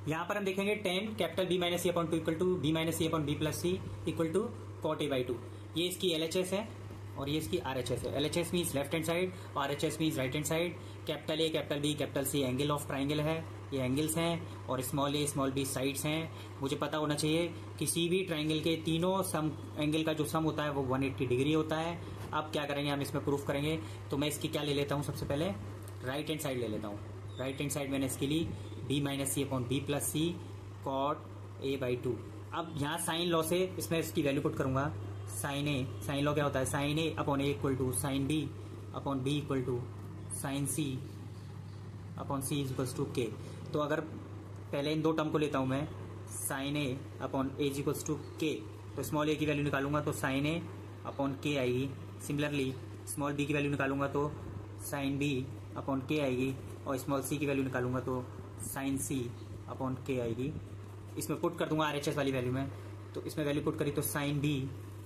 यहाँ पर हम देखेंगे tan capital B minus C upon two equal to B minus C upon B plus C equal to cot A by two. ये इसकी LHS है और ये इसकी RHS है। LHS means left hand side और RHS means right hand side. Capital A capital B capital C angle of triangle है, ये एंगल्स हैं, और small A small B sides हैं। मुझे पता होना चाहिए किसी भी ट्राइंगल के तीनों सम एंगल का जो सम होता है वो 180 डिग्री होता है। अब क्या करेंगे, हम इसमें प्रूफ करेंगे। तो मैं इसकी क्या ले लेता हूँ, सबसे पहले राइट हैंड साइड ले लेता हूँ। राइट हैंड साइड मैंने इसके लिए B minus C upon B plus C cot A by two. अब यहाँ साइन लॉ से इसमें इसकी वैल्यू पुट करूंगा। साइन ए, साइन लॉ क्या होता है, sine A upon A equal to sine B upon B equal to sine C upon C is equal to K. तो अगर पहले इन दो टर्म को लेता हूं मैं, sine A upon A is equal to K, तो स्मॉल ए की वैल्यू निकालूंगा तो साइन ए अपॉन के आएगी। सिमिलरली स्मॉल बी की वैल्यू निकालूंगा तो साइन बी अपॉन के आएगी, और स्मॉल सी की वैल्यू निकालूंगा तो साइन सी अपॉन के आएगी। इसमें पुट कर दूंगा RHS वाली वैल्यू में, तो इसमें वैल्यू पुट करी तो sine B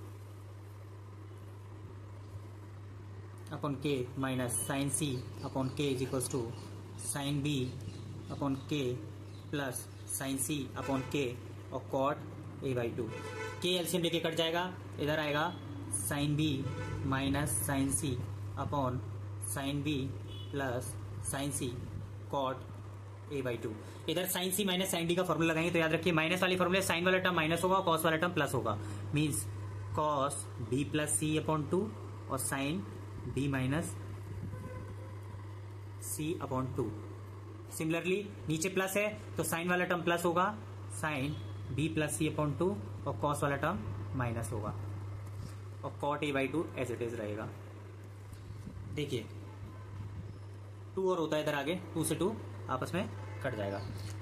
upon K minus sine C upon K is equal to sine B upon K plus sine C upon K और cot A by two. K LCM लेके cut जाएगा, इधर आएगा sine B minus sine C upon sine B plus sine C cot A by two. इधर sine C minus sine D का formula लगाएंगे तो याद रखिए माइनस वाली फॉर्मूला साइन वाला टर्म माइनस होगा, कॉस वाला टर्म प्लस होगा। Means cos B plus C upon two और sine B minus C upon two. Similarly नीचे प्लस है तो साइन वाला टर्म प्लस होगा, sine B plus C upon two, और कॉस वाला टर्म माइनस होगा, और cot A by two as it is रहेगा। देखिए 2 और होता है इधर आगे, 2 से 2 आपस में कट जाएगा।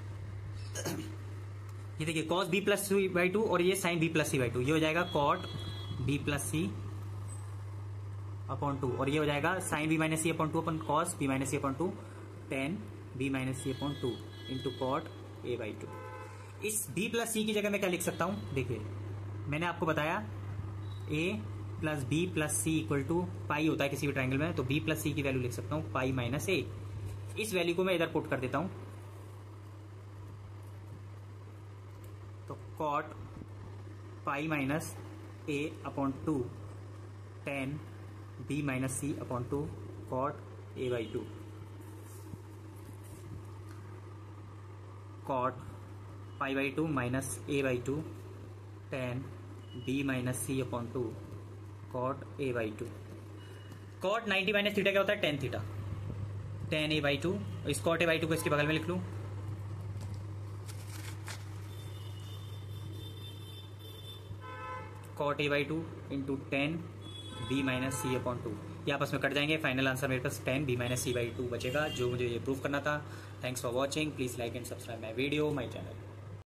ये देखिए cos B plus C by two और ये sine B plus C by two, ये हो जाएगा cot B plus C upon two, और ये हो जाएगा sine B minus C upon two upon cos B minus C upon two, tan B minus C upon two into cot A by two. इस B plus C की जगह मैं क्या लिख सकता हूं, देखिए मैंने आपको बताया A plus B plus C equal to pi होता है किसी भी ट्राइंगल में, तो बी प्लस सी की वैल्यू लिख सकता हूं पाई माइनस ए। इस वैल्यू को मैं इधर पुट कर देता हूं, तो cot pi minus A upon two tan B minus C upon two cot A by two, cot pi by two minus A by two tan B minus C upon two cot A by two. Cot 90 minus theta क्या होता है, tan theta, tan A by two. इस cot A by two को इसके बगल में लिख लूं, cot A by two into tan B minus C upon two. ये आपस में कट जाएंगे, फाइनल आंसर मेरे पास 10 B minus C by two बचेगा, जो मुझे ये प्रूफ करना था। Thanks for watching, please like and subscribe my video, my channel.